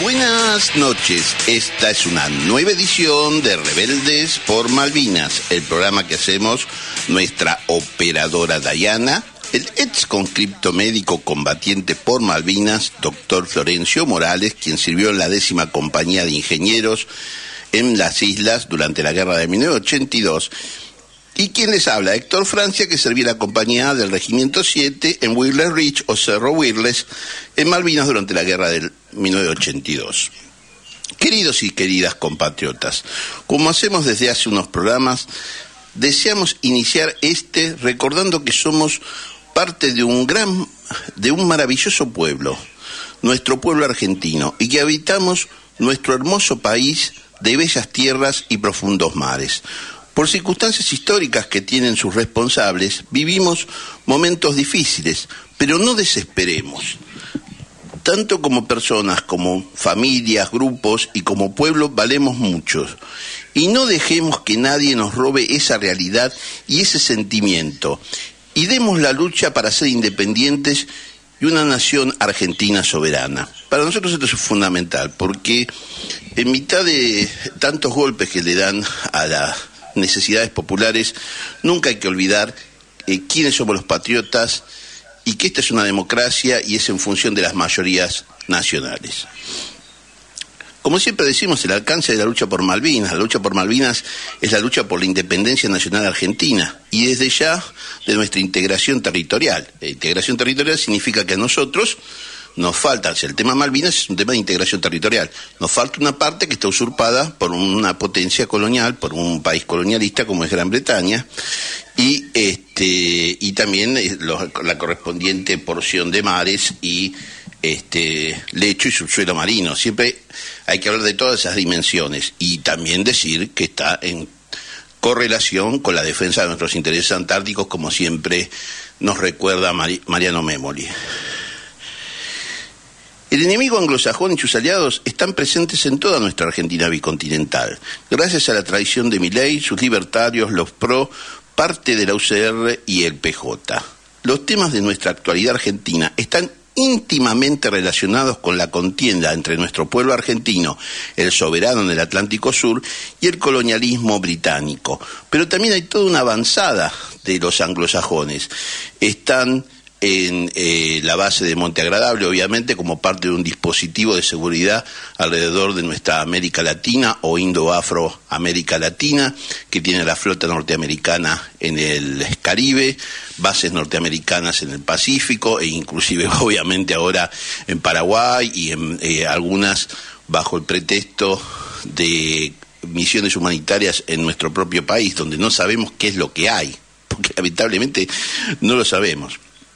Buenas noches, esta es una nueva edición de Rebeldes por Malvinas, el programa que hacemos nuestra operadora Dayana, el ex conscripto médico combatiente por Malvinas, doctor Florencio Morales, quien sirvió en la 10ª Compañía de Ingenieros en las islas durante la guerra de 1982, y quien les habla, Héctor Francia, que servía en la compañía del Regimiento 7 en Wireless Ridge o Cerro Wireless en Malvinas durante la guerra del 1982. Queridos y queridas compatriotas, como hacemos desde hace unos programas, deseamos iniciar recordando que somos parte de un maravilloso pueblo, nuestro pueblo argentino, y que habitamos nuestro hermoso país de bellas tierras y profundos mares. Por circunstancias históricas que tienen sus responsables, vivimos momentos difíciles, pero no desesperemos. Tanto como personas, como familias, grupos y como pueblo valemos muchos. Y no dejemos que nadie nos robe esa realidad y ese sentimiento. Y demos la lucha para ser independientes y una nación argentina soberana. Para nosotros esto es fundamental, porque en mitad de tantos golpes que le dan a las necesidades populares, nunca hay que olvidar quiénes somos los patriotas y que esta es una democracia y es en función de las mayorías nacionales. Como siempre decimos, el alcance de la lucha por Malvinas. La lucha por Malvinas es la lucha por la independencia nacional argentina y desde ya de nuestra integración territorial. Integración territorial significa que a nosotros nos falta, el tema Malvinas es un tema de integración territorial, nos falta una parte que está usurpada por una potencia colonial, por un país colonialista como es Gran Bretaña, y también la correspondiente porción de mares y lecho y subsuelo marino. Siempre hay que hablar de todas esas dimensiones y también decir que está en correlación con la defensa de nuestros intereses antárticos, como siempre nos recuerda Mariano Memoli. El enemigo anglosajón y sus aliados están presentes en toda nuestra Argentina bicontinental. Gracias a la traición de Milei, sus libertarios, los PRO, parte de la UCR y el PJ. Los temas de nuestra actualidad argentina están íntimamente relacionados con la contienda entre nuestro pueblo argentino, el soberano en el Atlántico Sur, y el colonialismo británico. Pero también hay toda una avanzada de los anglosajones. Están en la base de Monte Agradable, obviamente, como parte de un dispositivo de seguridad alrededor de nuestra América Latina o Indo-Afro-América Latina, que tiene la flota norteamericana en el Caribe, bases norteamericanas en el Pacífico e inclusive, obviamente, ahora en Paraguay y en algunas bajo el pretexto de misiones humanitarias en nuestro propio país, donde no sabemos qué es lo que hay, porque lamentablemente no lo sabemos.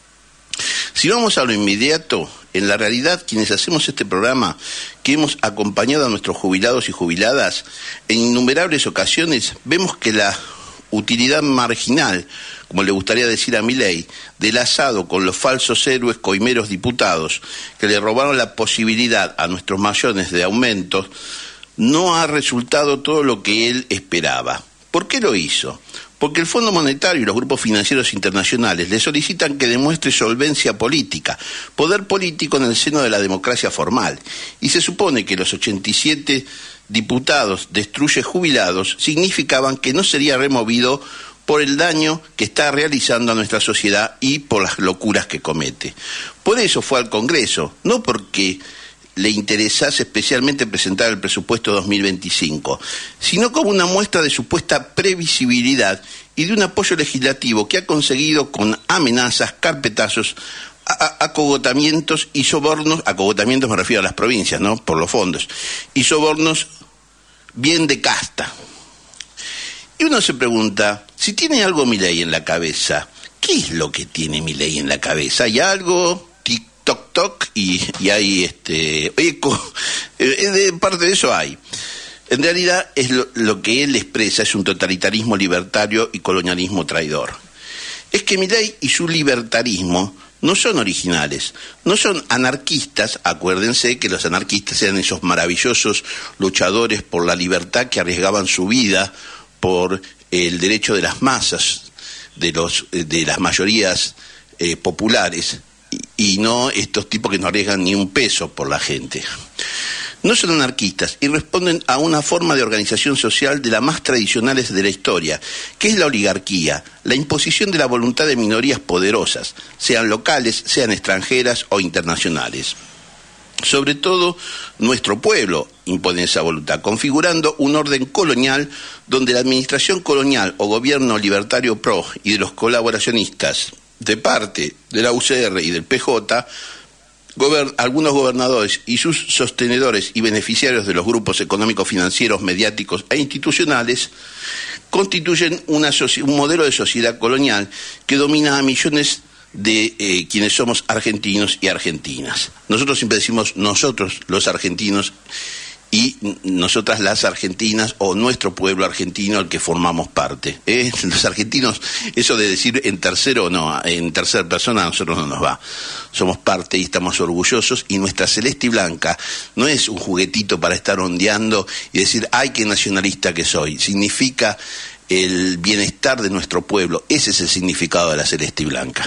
Si vamos a lo inmediato, en la realidad quienes hacemos este programa, que hemos acompañado a nuestros jubilados y jubiladas, en innumerables ocasiones vemos que la utilidad marginal, como le gustaría decir a Milei, del asado con los falsos héroes coimeros diputados que le robaron la posibilidad a nuestros mayores de aumentos, no ha resultado todo lo que él esperaba. ¿Por qué lo hizo? Porque el Fondo Monetario y los grupos financieros internacionales le solicitan que demuestre solvencia política, poder político en el seno de la democracia formal. Y se supone que los 87 diputados destruye jubilados significaban que no sería removido por el daño que está realizando a nuestra sociedad y por las locuras que comete. Por eso fue al Congreso, no porque le interesase especialmente presentar el presupuesto 2025, sino como una muestra de supuesta previsibilidad y de un apoyo legislativo que ha conseguido con amenazas, carpetazos, acogotamientos y sobornos. Acogotamientos me refiero a las provincias, ¿no?, por los fondos, y sobornos bien de casta. Y uno se pregunta, si tiene algo Milei en la cabeza, ¿qué es lo que tiene Milei en la cabeza? ¿Hay algo? Toc toc y hay eco, de parte de eso hay. En realidad es lo que él expresa es un totalitarismo libertario y colonialismo traidor. Es que Milei y su libertarismo no son originales, no son anarquistas. Acuérdense que los anarquistas eran esos maravillosos luchadores por la libertad que arriesgaban su vida por el derecho de las masas, de las mayorías populares, y no estos tipos que no arriesgan ni un peso por la gente. No son anarquistas y responden a una forma de organización social de las más tradicionales de la historia, que es la oligarquía, la imposición de la voluntad de minorías poderosas, sean locales, sean extranjeras o internacionales. Sobre todo, nuestro pueblo impone esa voluntad, configurando un orden colonial donde la administración colonial o gobierno libertario PRO y de los colaboracionistas de parte de la UCR y del PJ, algunos gobernadores y sus sostenedores y beneficiarios de los grupos económicos, financieros, mediáticos e institucionales constituyen un modelo de sociedad colonial que domina a millones de quienes somos argentinos y argentinas. Nosotros siempre decimos nosotros los argentinos y nosotras las argentinas o nuestro pueblo argentino al que formamos parte. Los argentinos, eso de decir en tercero no, en tercera persona a nosotros no nos va. Somos parte y estamos orgullosos y nuestra celeste y blanca no es un juguetito para estar ondeando y decir, ay, qué nacionalista que soy. Significa el bienestar de nuestro pueblo. Ese es el significado de la celeste y blanca.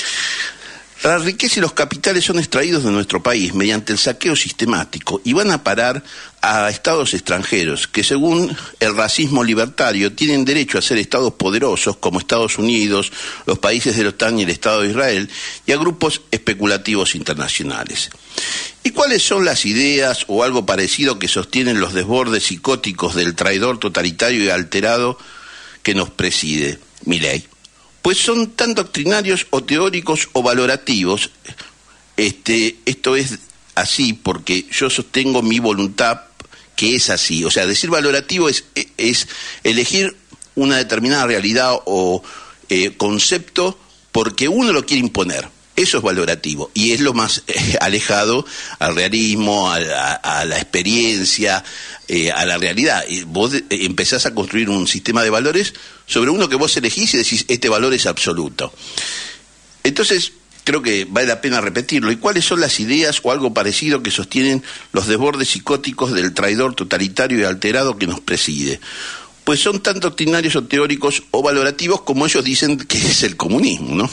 La riqueza y los capitales son extraídos de nuestro país mediante el saqueo sistemático y van a parar a estados extranjeros que, según el racismo libertario, tienen derecho a ser estados poderosos como Estados Unidos, los países de la OTAN y el Estado de Israel, y a grupos especulativos internacionales. ¿Y cuáles son las ideas o algo parecido que sostienen los desbordes psicóticos del traidor totalitario y alterado que nos preside, Milei? Pues son tan doctrinarios o teóricos o valorativos. Esto es así porque yo sostengo mi voluntad que es así. O sea, decir valorativo es elegir una determinada realidad o concepto porque uno lo quiere imponer. Eso es valorativo y es lo más alejado al realismo, a la experiencia, a la realidad. Y vos empezás a construir un sistema de valores sobre uno que vos elegís y decís, este valor es absoluto. Entonces, creo que vale la pena repetirlo. ¿Y cuáles son las ideas o algo parecido que sostienen los desbordes psicóticos del traidor totalitario y alterado que nos preside? Pues son tan doctrinarios o teóricos o valorativos como ellos dicen que es el comunismo, ¿no?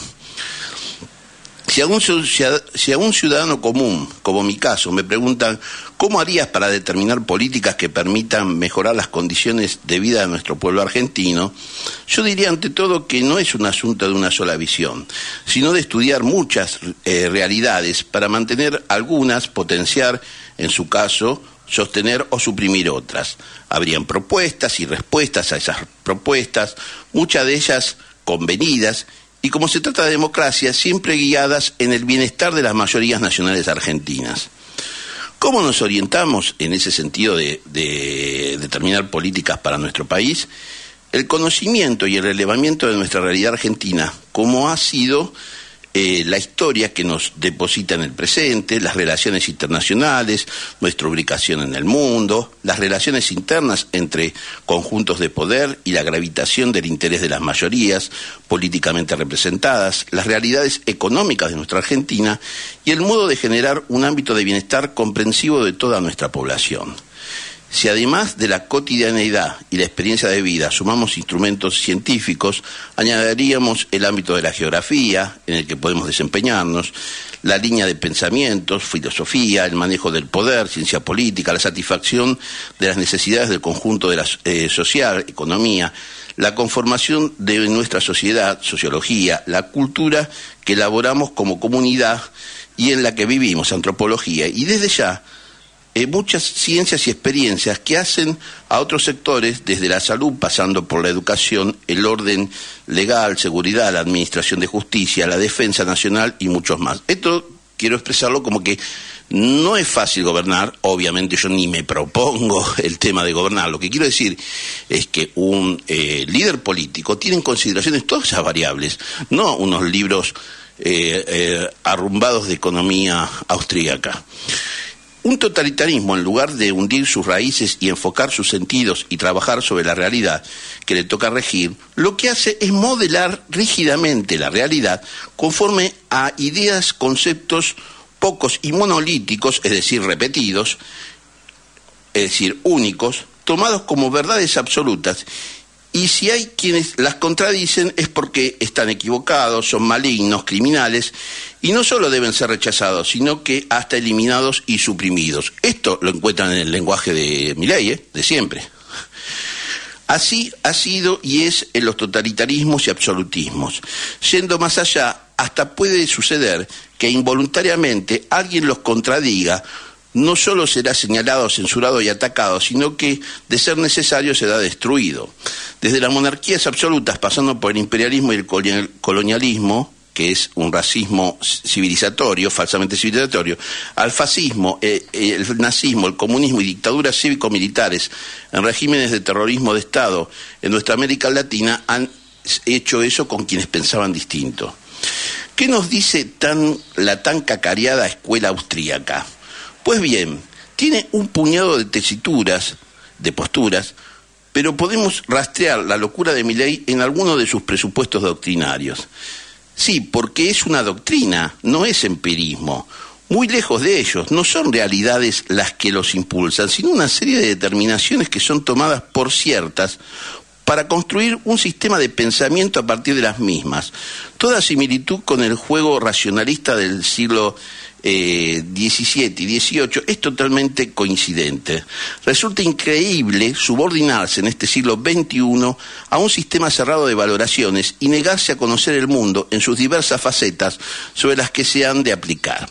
Si a un ciudadano común, como mi caso, me preguntan ¿cómo harías para determinar políticas que permitan mejorar las condiciones de vida de nuestro pueblo argentino? Yo diría ante todo que no es un asunto de una sola visión, sino de estudiar muchas realidades para mantener algunas, potenciar, en su caso, sostener o suprimir otras. Habrían propuestas y respuestas a esas propuestas, muchas de ellas convenidas, y como se trata de democracia, siempre guiadas en el bienestar de las mayorías nacionales argentinas. ¿Cómo nos orientamos en ese sentido de determinar políticas para nuestro país? El conocimiento y el relevamiento de nuestra realidad argentina, como ha sido la historia que nos deposita en el presente, las relaciones internacionales, nuestra ubicación en el mundo, las relaciones internas entre conjuntos de poder y la gravitación del interés de las mayorías políticamente representadas, las realidades económicas de nuestra Argentina y el modo de generar un ámbito de bienestar comprensivo de toda nuestra población. Si además de la cotidianeidad y la experiencia de vida sumamos instrumentos científicos, añadiríamos el ámbito de la geografía en el que podemos desempeñarnos, la línea de pensamientos, filosofía, el manejo del poder, ciencia política, la satisfacción de las necesidades del conjunto de la social, economía, la conformación de nuestra sociedad, sociología, la cultura que elaboramos como comunidad y en la que vivimos, antropología, y desde ya muchas ciencias y experiencias que hacen a otros sectores, desde la salud, pasando por la educación, el orden legal, seguridad, la administración de justicia, la defensa nacional y muchos más. Esto quiero expresarlo como que no es fácil gobernar, obviamente yo ni me propongo el tema de gobernar. Lo que quiero decir es que un líder político tiene en consideración todas esas variables, no unos libros arrumbados de economía austríaca. Un totalitarismo, en lugar de hundir sus raíces y enfocar sus sentidos y trabajar sobre la realidad que le toca regir, lo que hace es modelar rígidamente la realidad conforme a ideas, conceptos pocos y monolíticos, es decir, repetidos, es decir, únicos, tomados como verdades absolutas Y si hay quienes las contradicen es porque están equivocados, son malignos, criminales, y no solo deben ser rechazados, sino que hasta eliminados y suprimidos. Esto lo encuentran en el lenguaje de Milei, de siempre. Así ha sido y es en los totalitarismos y absolutismos. Yendo más allá, hasta puede suceder que involuntariamente alguien los contradiga. No solo será señalado, censurado y atacado, sino que, de ser necesario, será destruido. Desde las monarquías absolutas, pasando por el imperialismo y el colonialismo, que es un racismo civilizatorio, falsamente civilizatorio, al fascismo, el nazismo, el comunismo y dictaduras cívico-militares en regímenes de terrorismo de Estado en nuestra América Latina, han hecho eso con quienes pensaban distinto. ¿Qué nos dice la tan cacareada escuela austríaca? Pues bien, tiene un puñado de tesituras, de posturas, pero podemos rastrear la locura de Milei en alguno de sus presupuestos doctrinarios. Sí, porque es una doctrina, no es empirismo. Muy lejos de ellos, no son realidades las que los impulsan, sino una serie de determinaciones que son tomadas por ciertas para construir un sistema de pensamiento a partir de las mismas. Toda similitud con el juego racionalista del siglo XVII y XVIII es totalmente coincidente. Resulta increíble subordinarse en este siglo XXI a un sistema cerrado de valoraciones y negarse a conocer el mundo en sus diversas facetas sobre las que se han de aplicar.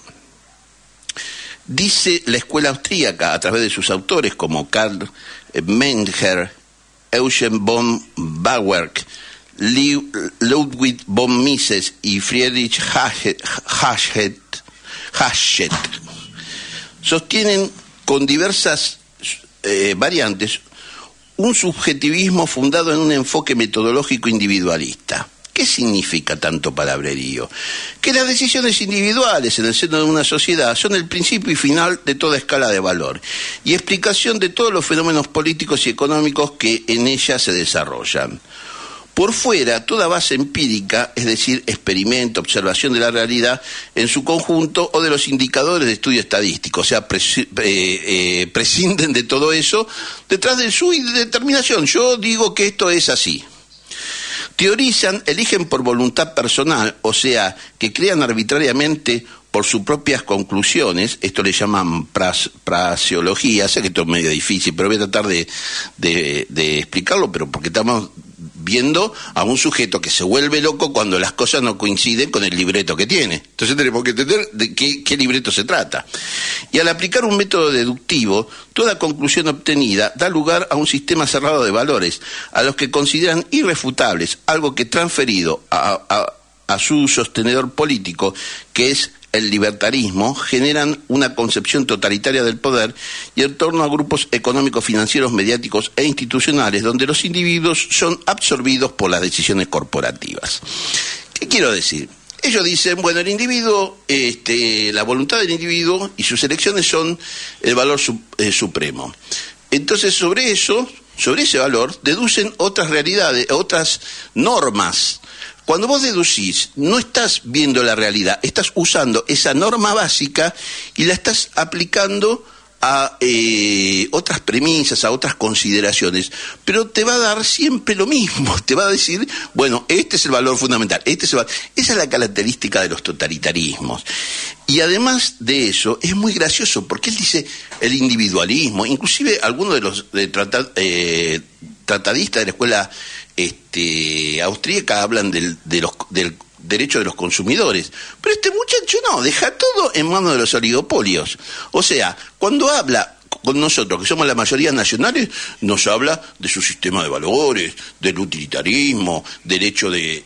Dice la escuela austríaca, a través de sus autores como Karl Menger, Eugen von Bauwerk, Ludwig von Mises y Friedrich Hachette, sostienen con diversas variantes un subjetivismo fundado en un enfoque metodológico individualista. ¿Qué significa tanto palabrerío? Que las decisiones individuales en el seno de una sociedad son el principio y final de toda escala de valor y explicación de todos los fenómenos políticos y económicos que en ella se desarrollan. Por fuera, toda base empírica, es decir, experimento, observación de la realidad en su conjunto o de los indicadores de estudio estadístico, o sea, prescinden de todo eso detrás de su determinación. Yo digo que esto es así. Teorizan, eligen por voluntad personal, o sea, que crean arbitrariamente por sus propias conclusiones. Esto le llaman praseología. Sé que esto es medio difícil, pero voy a tratar de explicarlo, pero porque estamos viendo a un sujeto que se vuelve loco cuando las cosas no coinciden con el libreto que tiene. Entonces tenemos que entender de qué libreto se trata. Y al aplicar un método deductivo, toda conclusión obtenida da lugar a un sistema cerrado de valores, a los que consideran irrefutables, algo que transferido a su sostenedor político, que es el libertarismo, generan una concepción totalitaria del poder y en torno a grupos económicos, financieros, mediáticos e institucionales, donde los individuos son absorbidos por las decisiones corporativas. ¿Qué quiero decir? Ellos dicen, bueno, el individuo, la voluntad del individuo y sus elecciones son el valor supremo. Entonces, sobre ese valor, deducen otras realidades, otras normas. Cuando vos deducís, no estás viendo la realidad, estás usando esa norma básica y la estás aplicando a otras premisas, a otras consideraciones, pero te va a dar siempre lo mismo, te va a decir, bueno, este es el valor fundamental, esa es la característica de los totalitarismos. Y además de eso, es muy gracioso, porque él dice el individualismo, inclusive algunos de los tratadistas de la escuela austríaca hablan del derecho de los consumidores, pero este muchacho no, deja todo en manos de los oligopolios. O sea, cuando habla con nosotros, que somos la mayoría nacionales, nos habla de su sistema de valores, del utilitarismo, del hecho de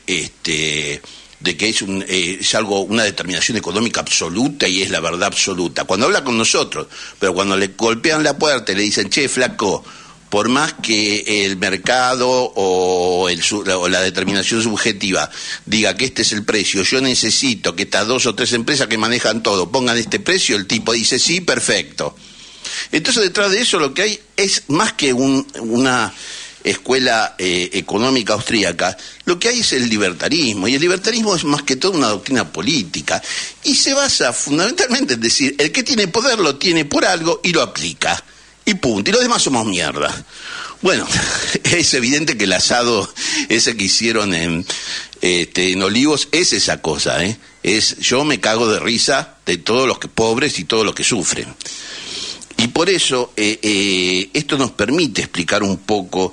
que es algo, una determinación económica absoluta y es la verdad absoluta. Cuando habla con nosotros, pero cuando le golpean la puerta y le dicen, che, flaco, por más que el mercado o la determinación subjetiva diga que este es el precio, yo necesito que estas 2 o 3 empresas que manejan todo pongan este precio, el tipo dice sí, perfecto. Entonces detrás de eso lo que hay es más que una escuela económica austríaca, lo que hay es el libertarismo, y el libertarismo es más que todo una doctrina política, y se basa fundamentalmente en decir, el que tiene poder lo tiene por algo y lo aplica. y punto, y los demás somos mierda. Bueno, es evidente que el asado ese que hicieron en Olivos es esa cosa, yo me cago de risa de todos los que pobres y todos los que sufren. Y por eso esto nos permite explicar un poco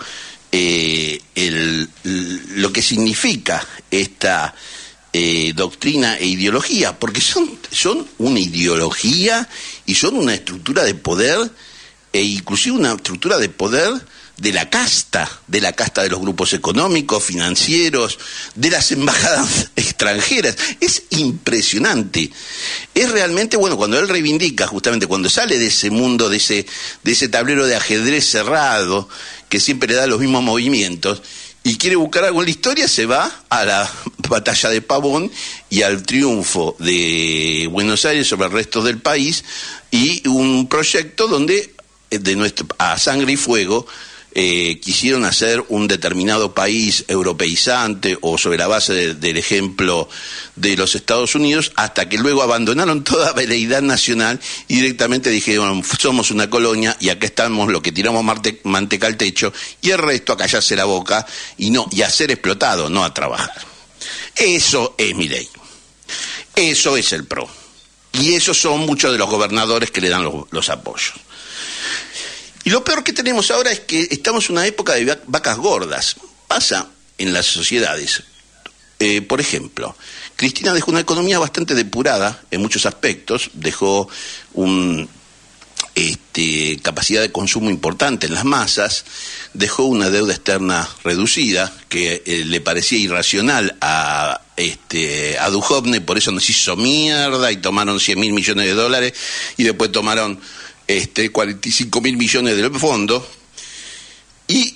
lo que significa esta doctrina e ideología, porque son una ideología y son una estructura de poder, e inclusive una estructura de poder de la casta de los grupos económicos, financieros, de las embajadas extranjeras. Es impresionante. Es realmente, bueno, cuando él reivindica, justamente cuando sale de ese mundo, de ese tablero de ajedrez cerrado, que siempre le da los mismos movimientos, y quiere buscar algo en la historia, se va a la batalla de Pavón y al triunfo de Buenos Aires sobre el resto del país, y un proyecto donde a sangre y fuego quisieron hacer un determinado país europeizante o sobre la base del ejemplo de los Estados Unidos, hasta que luego abandonaron toda veleidad nacional y directamente dijeron: somos una colonia y acá estamos los que tiramos manteca al techo, y el resto a callarse la boca y a ser explotado, no a trabajar. Eso es Milei, eso es el PRO, y esos son muchos de los gobernadores que le dan los apoyos. Y lo peor que tenemos ahora es que estamos en una época de vacas gordas. Pasa en las sociedades. Por ejemplo, Cristina dejó una economía bastante depurada en muchos aspectos, dejó una capacidad de consumo importante en las masas, dejó una deuda externa reducida, que le parecía irracional a Duhovne, por eso nos hizo mierda y tomaron 100.000 millones de dólares y después tomaron 45.000 millones del fondo, y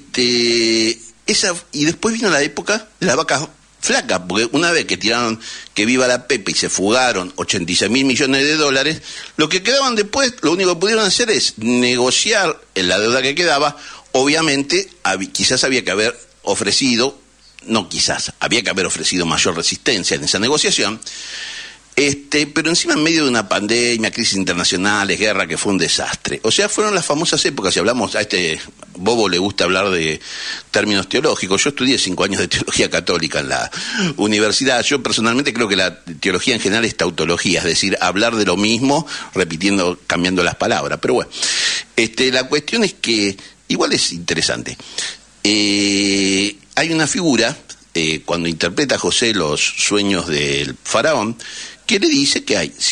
después vino la época de la vaca flaca, porque una vez que tiraron que viva la Pepe y se fugaron 86.000 millones de dólares, lo que quedaban después, lo único que pudieron hacer es negociar en la deuda que quedaba. Obviamente quizás había que haber ofrecido, había que haber ofrecido mayor resistencia en esa negociación. Pero encima en medio de una pandemia, crisis internacionales, guerra, que fue un desastre. O sea, fueron las famosas épocas. Si hablamos, a este bobo le gusta hablar de términos teológicos. Yo estudié 5 años de teología católica en la universidad. Yo personalmente creo que la teología en general es tautología, es decir, hablar de lo mismo, cambiando las palabras. Pero bueno, la cuestión es que igual es interesante. Hay una figura, cuando interpreta a José los sueños del faraón, que le dice que hay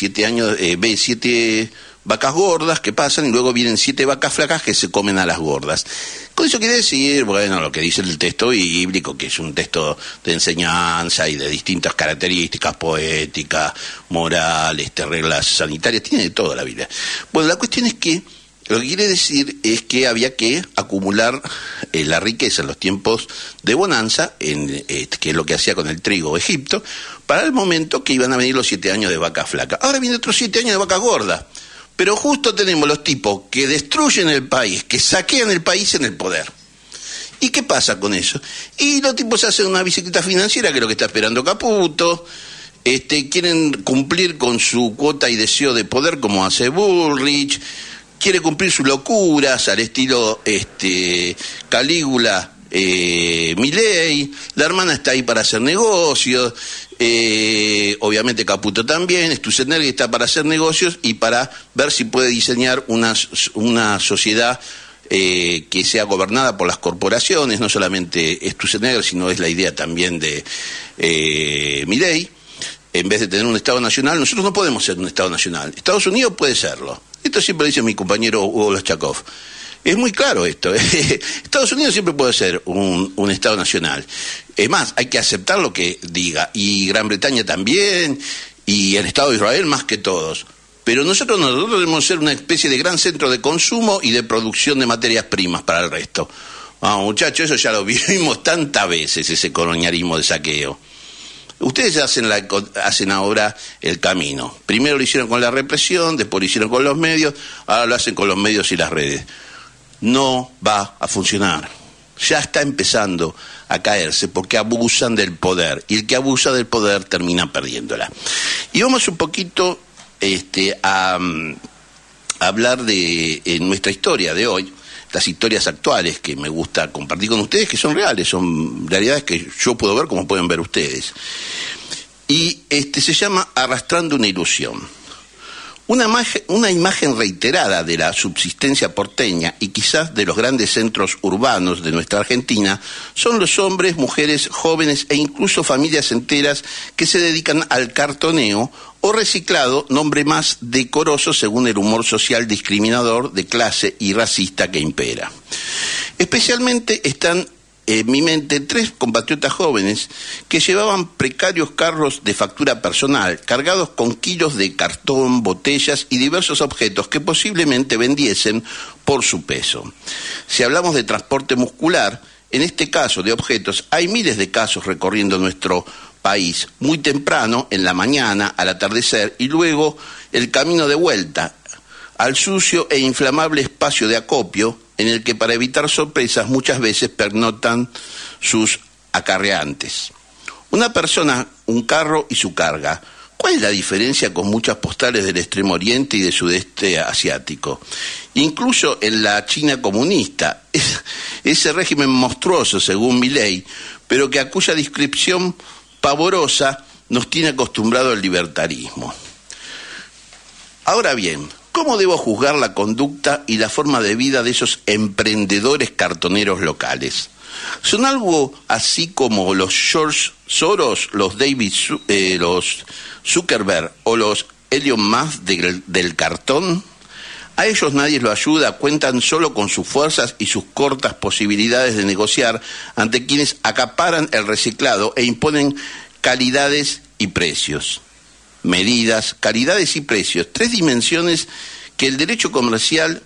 7 vacas gordas que pasan y luego vienen 7 vacas flacas que se comen a las gordas. Con eso quiere decir, bueno, lo que dice el texto bíblico, que es un texto de enseñanza y de distintas características poéticas, morales, reglas sanitarias, tiene de todo la Biblia. Bueno, la cuestión es que lo que quiere decir es que había que acumular la riqueza en los tiempos de bonanza, que es lo que hacía con el trigo Egipto, para el momento que iban a venir los 7 años de vaca flaca. Ahora vienen otros 7 años de vaca gorda, pero justo tenemos los tipos que destruyen el país, que saquean el país en el poder. ¿Y qué pasa con eso? Y los tipos hacen una bicicleta financiera, que es lo que está esperando Caputo. Quieren cumplir con su cuota y deseo de poder, como hace Bullrich. Quiere cumplir sus locuras al estilo Calígula, Milei. La hermana está ahí para hacer negocios, obviamente Caputo también. Sturzenegger está para hacer negocios y para ver si puede diseñar una sociedad que sea gobernada por las corporaciones. No solamente Sturzenegger, sino es la idea también de Milei. En vez de tener un Estado nacional, nosotros no podemos ser un Estado nacional. Estados Unidos puede serlo. Esto siempre dice mi compañero Hugo Loschakov. Es muy claro esto. Estados Unidos siempre puede ser un Estado nacional. Es más, hay que aceptar lo que diga. Y Gran Bretaña también, y el Estado de Israel más que todos. Pero nosotros debemos ser una especie de gran centro de consumo y de producción de materias primas para el resto. Muchachos, eso ya lo vivimos tantas veces, ese colonialismo de saqueo. Ustedes hacen ahora el camino. Primero lo hicieron con la represión, después lo hicieron con los medios, ahora lo hacen con los medios y las redes. No va a funcionar. Ya está empezando a caerse porque abusan del poder. Y el que abusa del poder termina perdiéndola. Y vamos un poquito a hablar de nuestra historia de hoy, las historias actuales que me gusta compartir con ustedes, que son reales, son realidades que yo puedo ver como pueden ver ustedes. Y se llama Arrastrando una ilusión. Una imagen reiterada de la subsistencia porteña y quizás de los grandes centros urbanos de nuestra Argentina son los hombres, mujeres, jóvenes e incluso familias enteras que se dedican al cartoneo o reciclado, nombre más decoroso según el humor social discriminador de clase y racista que impera. Especialmente están en mi mente 3 compatriotas jóvenes que llevaban precarios carros de factura personal, cargados con kilos de cartón, botellas y diversos objetos que posiblemente vendiesen por su peso. Si hablamos de transporte muscular, en este caso de objetos, hay miles de casos recorriendo nuestro país, muy temprano, en la mañana, al atardecer, y luego el camino de vuelta al sucio e inflamable espacio de acopio en el que para evitar sorpresas muchas veces pernoctan sus acarreantes. Una persona, un carro y su carga. ¿Cuál es la diferencia con muchas postales del Extremo Oriente y del sudeste asiático? Incluso en la China comunista, ese régimen monstruoso según Milei, pero que a cuya descripción pavorosa nos tiene acostumbrado el libertarismo. Ahora bien, ¿cómo debo juzgar la conducta y la forma de vida de esos emprendedores cartoneros locales? ¿Son algo así como los George Soros, los los Zuckerberg o los Elon Musk del cartón? A ellos nadie los ayuda, cuentan solo con sus fuerzas y sus cortas posibilidades de negociar ante quienes acaparan el reciclado e imponen calidades y precios. Medidas, calidades y precios, 3 dimensiones que el derecho comercial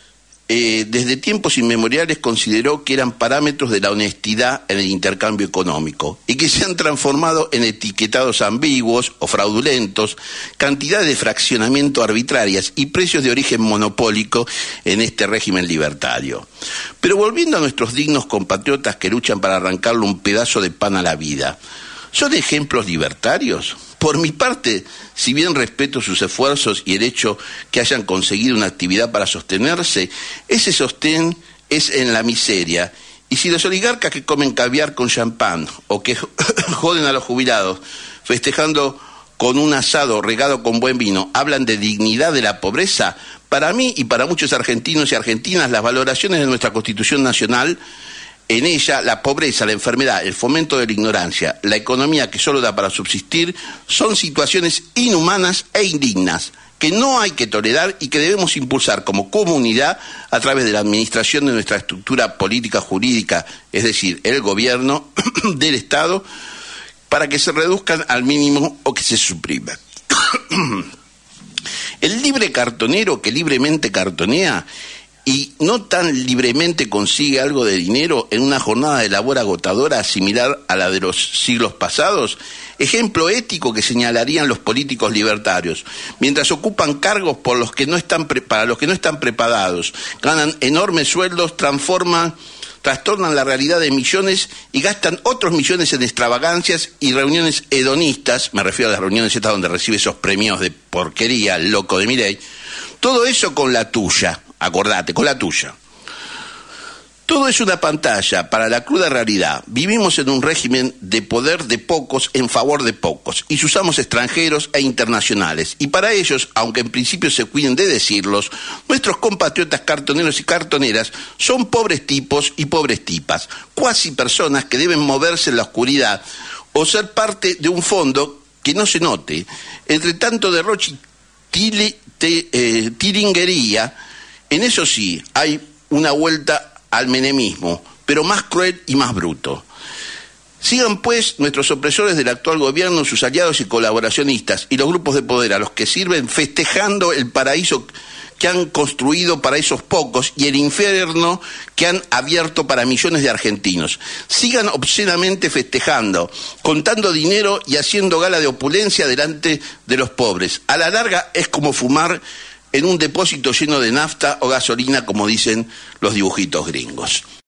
desde tiempos inmemoriales consideró que eran parámetros de la honestidad en el intercambio económico y que se han transformado en etiquetados ambiguos o fraudulentos, cantidades de fraccionamiento arbitrarias y precios de origen monopólico en este régimen libertario. Pero volviendo a nuestros dignos compatriotas que luchan para arrancarle un pedazo de pan a la vida, ¿son ejemplos libertarios? Por mi parte, si bien respeto sus esfuerzos y el hecho que hayan conseguido una actividad para sostenerse, ese sostén es en la miseria. Y si los oligarcas que comen caviar con champán o que joden a los jubilados festejando con un asado regado con buen vino hablan de dignidad de la pobreza, para mí y para muchos argentinos y argentinas las valoraciones de nuestra Constitución Nacional, en ella, la pobreza, la enfermedad, el fomento de la ignorancia, la economía que solo da para subsistir, son situaciones inhumanas e indignas que no hay que tolerar y que debemos impulsar como comunidad a través de la administración de nuestra estructura política jurídica, es decir, el gobierno del Estado, para que se reduzcan al mínimo o que se supriman. El libre cartonero que libremente cartonea y no tan libremente consigue algo de dinero en una jornada de labor agotadora similar a la de los siglos pasados, ejemplo ético que señalarían los políticos libertarios, mientras ocupan cargos para los que no están preparados, ganan enormes sueldos, trastornan la realidad de millones y gastan otros millones en extravagancias y reuniones hedonistas, me refiero a las reuniones estas donde recibe esos premios de porquería, el loco de Milei, todo eso con la tuya. Acordate, con la tuya. Todo es una pantalla para la cruda realidad. Vivimos en un régimen de poder de pocos en favor de pocos y usamos extranjeros e internacionales. Y para ellos, aunque en principio se cuiden de decirlos, nuestros compatriotas cartoneros y cartoneras son pobres tipos y pobres tipas, cuasi personas que deben moverse en la oscuridad o ser parte de un fondo que no se note. Entre tanto derroche y tiringuería, en eso sí, hay una vuelta al menemismo, pero más cruel y más bruto. Sigan pues nuestros opresores del actual gobierno, sus aliados y colaboracionistas, y los grupos de poder a los que sirven festejando el paraíso que han construido para esos pocos y el infierno que han abierto para millones de argentinos. Sigan obscenamente festejando, contando dinero y haciendo gala de opulencia delante de los pobres. A la larga es como fumar en un depósito lleno de nafta o gasolina, como dicen los dibujitos gringos.